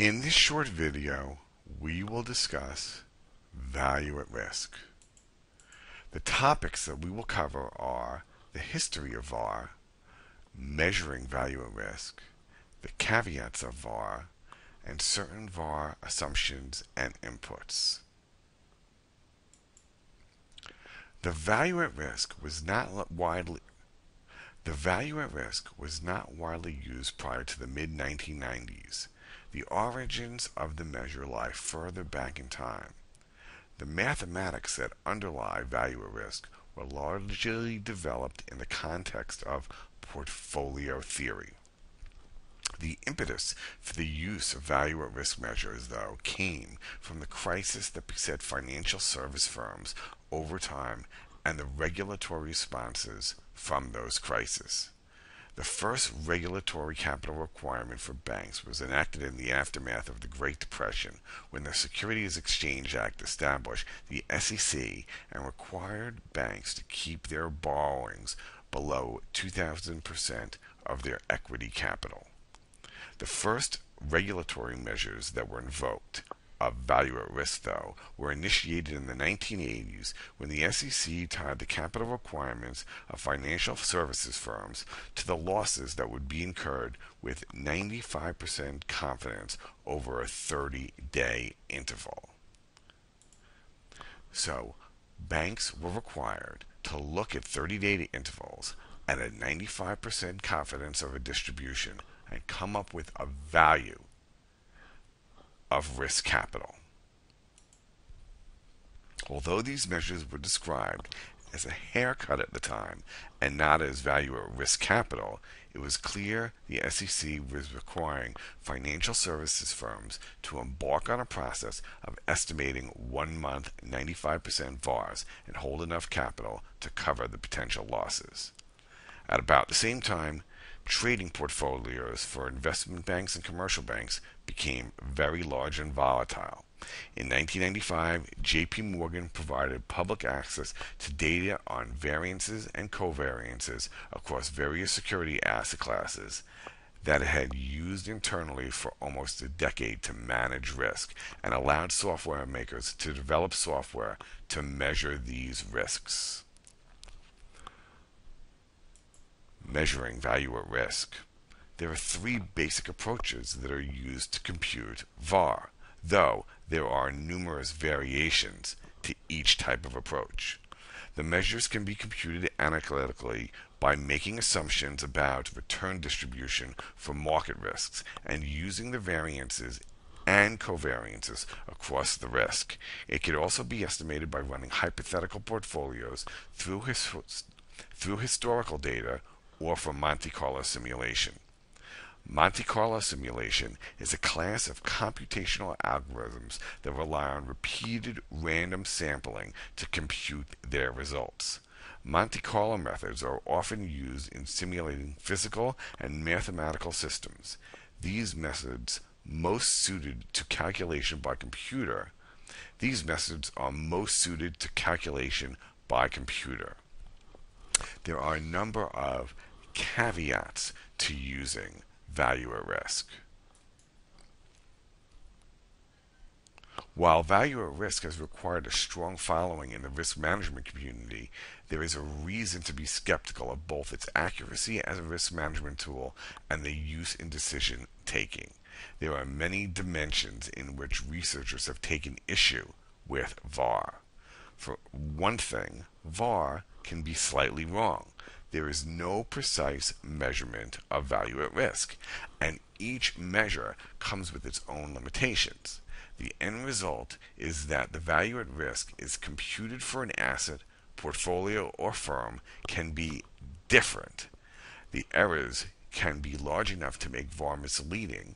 In this short video, we will discuss value at risk. The topics that we will cover are the history of VAR, measuring value at risk, the caveats of VAR, and certain VAR assumptions and inputs. The value at risk was not widely used prior to the mid-1990s. The origins of the measure lie further back in time. The mathematics that underlie value at risk were largely developed in the context of portfolio theory. The impetus for the use of value at risk measures, though, came from the crisis that beset financial service firms over time and the regulatory responses from those crises. The first regulatory capital requirement for banks was enacted in the aftermath of the Great Depression, when the Securities Exchange Act established the SEC and required banks to keep their borrowings below 2,000% of their equity capital. The first regulatory measures that were invoked of value at risk, though, were initiated in the 1980s when the SEC tied the capital requirements of financial services firms to the losses that would be incurred with 95% confidence over a 30-day interval. So, banks were required to look at 30-day intervals at a 95% confidence of a distribution and come up with a value of risk capital. Although these measures were described as a haircut at the time and not as value at risk capital, it was clear the SEC was requiring financial services firms to embark on a process of estimating 1 month 95% VARs and hold enough capital to cover the potential losses. At about the same time, trading portfolios for investment banks and commercial banks became very large and volatile. In 1995, JP Morgan provided public access to data on variances and covariances across various security asset classes that it had used internally for almost a decade to manage risk, and allowed software makers to develop software to measure these risks. Measuring value at risk. There are 3 basic approaches that are used to compute VAR, though there are numerous variations to each type of approach. The measures can be computed analytically by making assumptions about return distribution for market risks and using the variances and covariances across the risk. It can also be estimated by running hypothetical portfolios through historical data or from Monte Carlo simulation. Monte Carlo simulation is a class of computational algorithms that rely on repeated random sampling to compute their results. Monte Carlo methods are often used in simulating physical and mathematical systems. These methods most suited to calculation by computer. There are a number of caveats to using value at risk. While value at risk has required a strong following in the risk management community, there is a reason to be skeptical of both its accuracy as a risk management tool and the use in decision taking. There are many dimensions in which researchers have taken issue with VAR. For one thing, VAR can be slightly wrong. There is no precise measurement of value at risk, and each measure comes with its own limitations. The end result is that the value at risk is computed for an asset, portfolio, or firm can be different. The errors can be large enough to make VAR misleading.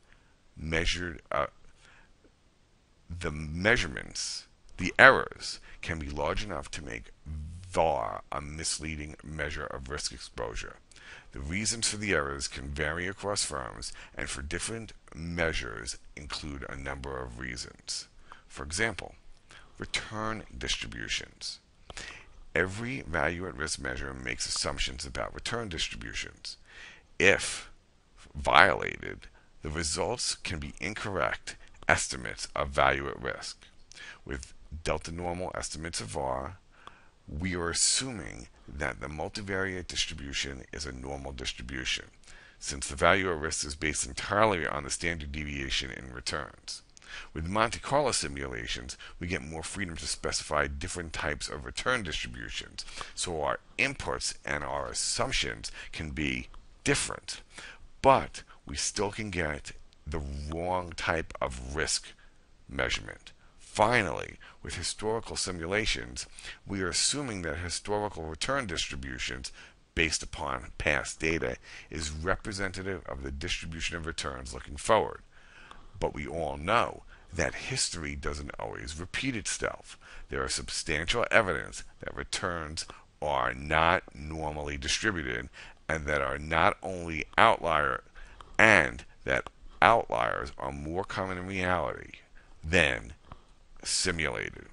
The errors can be large enough to make VAR a misleading measure of risk exposure. The reasons for the errors can vary across firms, and for different measures include a number of reasons. For example, return distributions. Every value at risk measure makes assumptions about return distributions. If violated, The results can be incorrect estimates of value at risk. With delta normal estimates of R, we are assuming that the multivariate distribution is a normal distribution, since the value at risk is based entirely on the standard deviation in returns. With Monte Carlo simulations, we get more freedom to specify different types of return distributions, so our inputs and our assumptions can be different, but we still can get the wrong type of risk measurement. Finally, with historical simulations, we are assuming that historical return distributions based upon past data is representative of the distribution of returns looking forward. But we all know that history doesn't always repeat itself. There is substantial evidence that returns are not normally distributed and that are not only outlier and that outliers are more common in reality than simulated.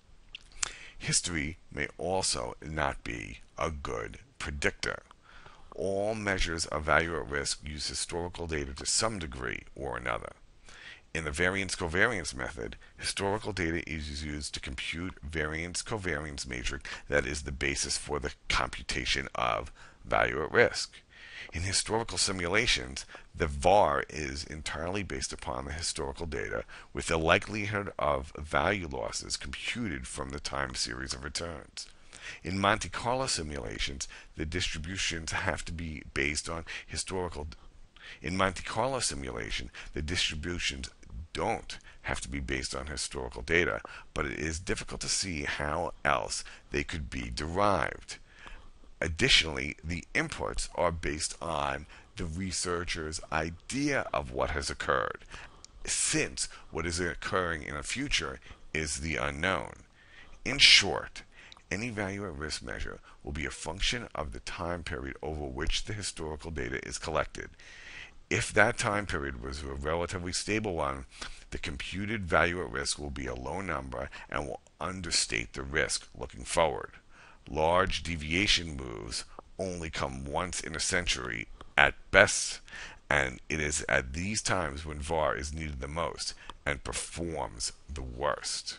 History may also not be a good predictor. All measures of value at risk use historical data to some degree or another. In the variance-covariance method, historical data is used to compute variance-covariance matrix that is the basis for the computation of value at risk. In historical simulations, the VAR is entirely based upon the historical data, with the likelihood of value losses computed from the time series of returns. In Monte Carlo simulations, the distributions have to be based on historical. In Monte Carlo simulation, the distributions don't have to be based on historical data, but it is difficult to see how else they could be derived. Additionally, the inputs are based on the researcher's idea of what has occurred, since what is occurring in the future is the unknown. In short, any value at risk measure will be a function of the time period over which the historical data is collected. If that time period was a relatively stable one, the computed value at risk will be a low number and will understate the risk looking forward. Large deviation moves only come once in a century at best, and it is at these times when VAR is needed the most and performs the worst.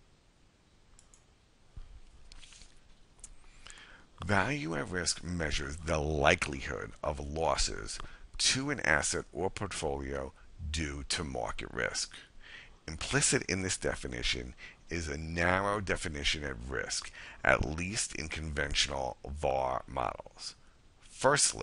Value at risk measures the likelihood of losses to an asset or portfolio due to market risk. Implicit in this definition is a narrow definition of risk, at least in conventional VAR models. First,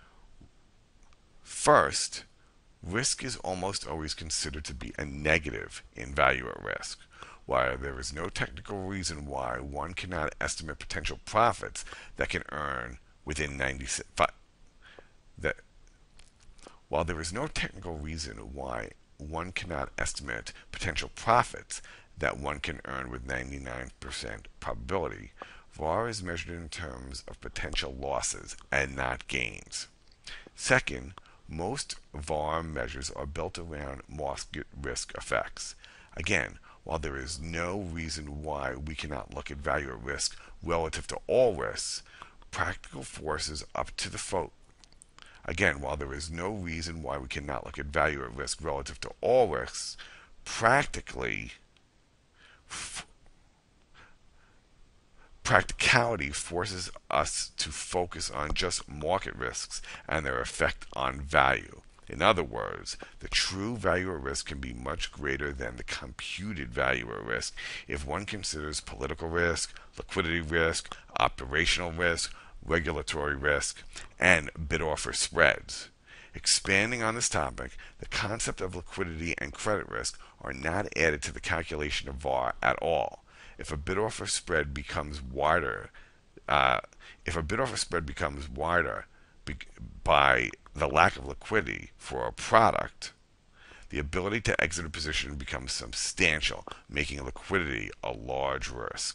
risk is almost always considered to be a negative in value at risk. While there is no technical reason why one cannot estimate potential profits that can earn within 95 that while there is no technical reason why one cannot estimate potential profits that one can earn with 99% probability, VAR is measured in terms of potential losses and not gains. Second, most VAR measures are built around market risk effects. Again, while there is no reason why we cannot look at value at risk relative to all risks, practical forces up to the Again, while there is no reason why we cannot look at value at risk relative to all risks, practicality forces us to focus on just market risks and their effect on value. In other words, the true value at risk can be much greater than the computed value at risk if one considers political risk, liquidity risk, operational risk, regulatory risk, and bid-offer spreads. Expanding on this topic, the concept of liquidity and credit risk are not added to the calculation of VAR at all. If a bid-offer spread becomes wider, by the lack of liquidity for a product, the ability to exit a position becomes substantial, making liquidity a large risk.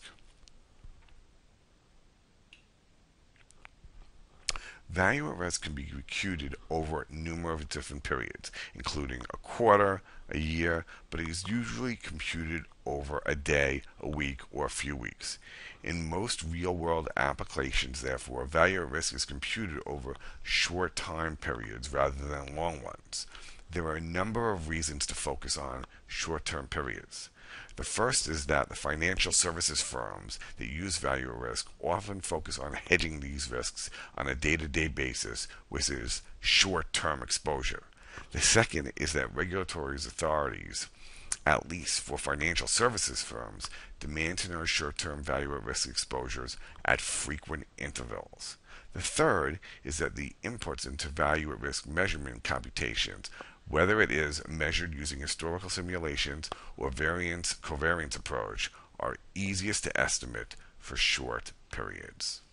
Value at risk can be computed over numerous different periods, including a quarter, a year, but it is usually computed over a day, a week, or a few weeks. In most real-world applications, therefore, value at risk is computed over short time periods rather than long ones. There are a number of reasons to focus on short-term periods. The first is that the financial services firms that use value at risk often focus on hedging these risks on a day-to-day basis, which is short-term exposure. The second is that regulatory authorities, at least for financial services firms, demand to know short-term value at risk exposures at frequent intervals. The third is that the inputs into value at risk measurement computations, whether it is measured using historical simulations or covariance approach, are easiest to estimate for short periods.